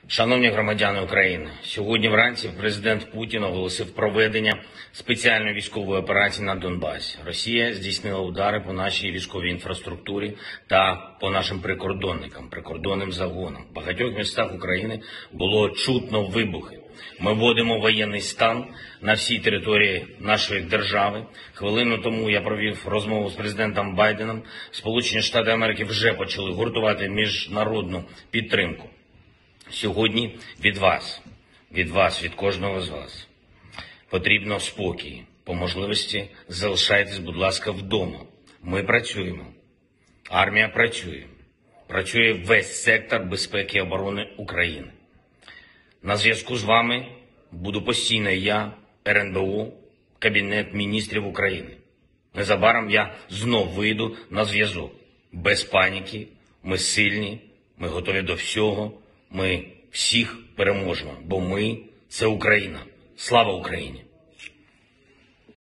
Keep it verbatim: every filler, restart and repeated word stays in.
Шановні громадяни України, сьогодні вранці президент Путін оголосив проведення спеціальної військової операції на Донбасі. Росія здійснила удари по нашій військовій інфраструктурі та по нашим прикордонникам, прикордонним загонам. В багатьох містах України було чутно вибухи. Ми вводимо воєнний стан на всій території нашої держави. Хвилину тому я провів розмову з президентом Байденом. Сполучені Штати Америки вже почали гуртувати міжнародну підтримку. Сьогодні від вас, від вас, від кожного з вас потрібно спокій. По можливості залишайтесь, будь ласка, вдома. Ми працюємо. Армія працює. Працює весь сектор безпеки і оборони України. На зв'язку з вами буду постійно я, ер ен бе о, Кабінет міністрів України. Незабаром я знов вийду на зв'язок. Без паніки, ми сильні, ми готові до всього, ми всіх переможемо, бо ми – це Україна. Слава Україні!